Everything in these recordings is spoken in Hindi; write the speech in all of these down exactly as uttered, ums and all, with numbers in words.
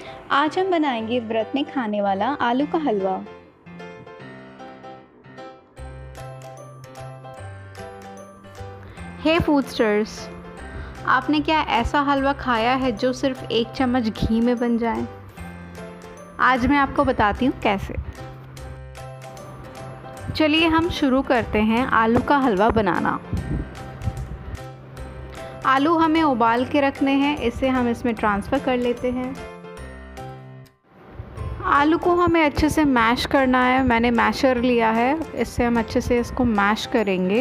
आज हम बनाएंगे व्रत में खाने वाला आलू का हलवा। हे फूडस्टर्स, आपने क्या ऐसा हलवा खाया है जो सिर्फ एक चम्मच घी में बन जाए? आज मैं आपको बताती हूँ कैसे। चलिए हम शुरू करते हैं आलू का हलवा बनाना। आलू हमें उबाल के रखने हैं, इसे हम इसमें ट्रांसफ़र कर लेते हैं। आलू को हमें अच्छे से मैश करना है। मैंने मैशर लिया है, इससे हम अच्छे से इसको मैश करेंगे।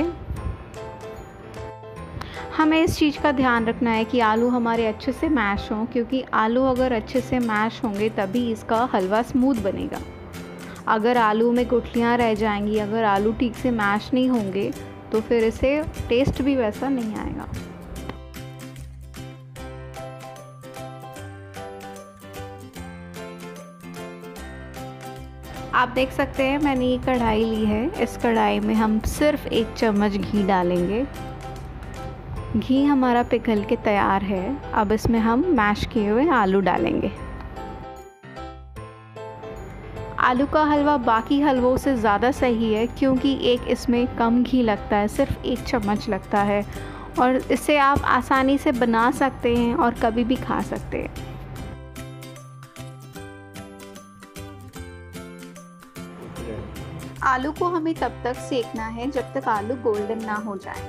हमें इस चीज़ का ध्यान रखना है कि आलू हमारे अच्छे से मैश हों, क्योंकि आलू अगर अच्छे से मैश होंगे तभी इसका हलवा स्मूथ बनेगा। अगर आलू में गुठलियाँ रह जाएंगी, अगर आलू ठीक से मैश नहीं होंगे तो फिर इसे टेस्ट भी वैसा नहीं आएगा। आप देख सकते हैं मैंने ये कढ़ाई ली है। इस कढ़ाई में हम सिर्फ एक चम्मच घी डालेंगे। घी हमारा पिघल के तैयार है। अब इसमें हम मैश किए हुए आलू डालेंगे। आलू का हलवा बाकी हलवों से ज़्यादा सही है, क्योंकि एक इसमें कम घी लगता है, सिर्फ एक चम्मच लगता है, और इसे आप आसानी से बना सकते हैं और कभी भी खा सकते हैं। आलू को हमें तब तक सेकना है जब तक आलू गोल्डन ना हो जाए।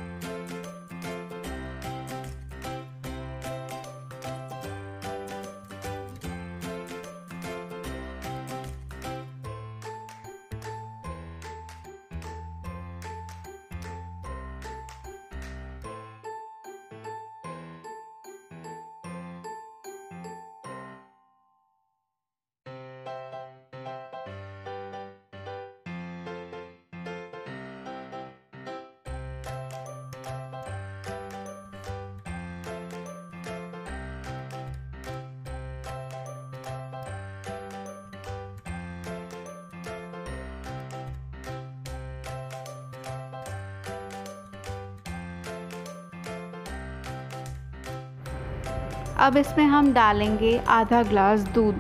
अब इसमें हम डालेंगे आधा ग्लास दूध।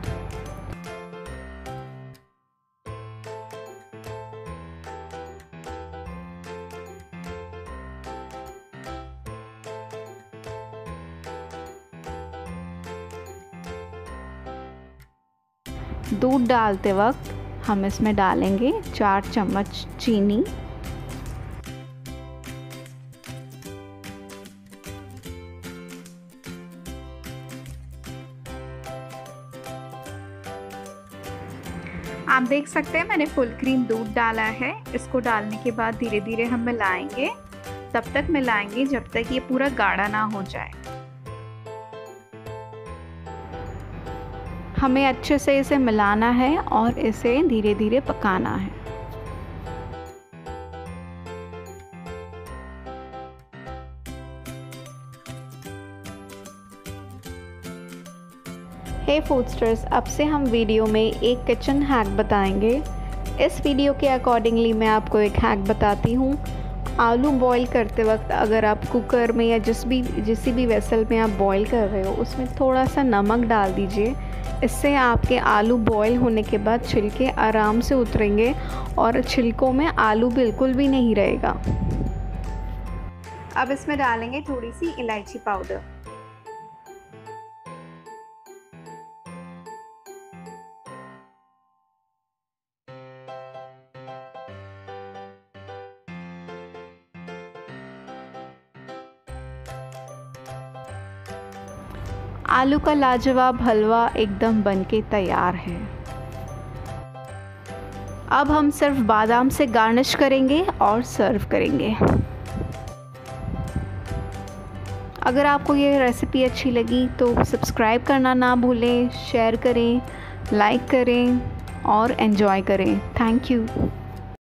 दूध डालते वक्त हम इसमें डालेंगे चार चम्मच चीनी। आप देख सकते हैं मैंने फुल क्रीम दूध डाला है। इसको डालने के बाद धीरे धीरे हम मिलाएंगे। तब तक मिलाएंगे जब तक ये पूरा गाढ़ा ना हो जाए। हमें अच्छे से इसे मिलाना है और इसे धीरे धीरे पकाना है। हे फूडस्टर्स, अब से हम वीडियो में एक किचन हैक बताएंगे। इस वीडियो के अकॉर्डिंगली मैं आपको एक हैक बताती हूँ। आलू बॉईल करते वक्त अगर आप कुकर में या जिस भी जिस भी वेसल में आप बॉईल कर रहे हो उसमें थोड़ा सा नमक डाल दीजिए। इससे आपके आलू बॉईल होने के बाद छिलके आराम से उतरेंगे और छिलकों में आलू बिल्कुल भी नहीं रहेगा। अब इसमें डालेंगे थोड़ी सी इलायची पाउडर। आलू का लाजवाब हलवा एकदम बनके तैयार है। अब हम सिर्फ बादाम से गार्निश करेंगे और सर्व करेंगे। अगर आपको ये रेसिपी अच्छी लगी तो सब्सक्राइब करना ना भूलें, शेयर करें, लाइक करें और एंजॉय करें। Thank you.